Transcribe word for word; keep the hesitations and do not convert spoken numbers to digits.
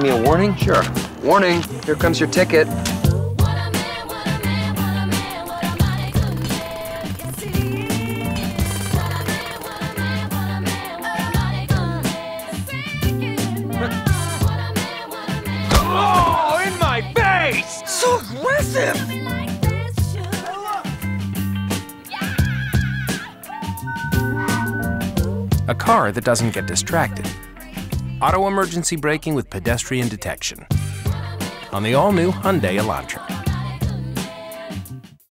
me a warning? Sure. Warning, here comes your ticket. Oh, in my face! So aggressive! A car that doesn't get distracted. Auto emergency braking with pedestrian detection. On the all-new Hyundai Elantra.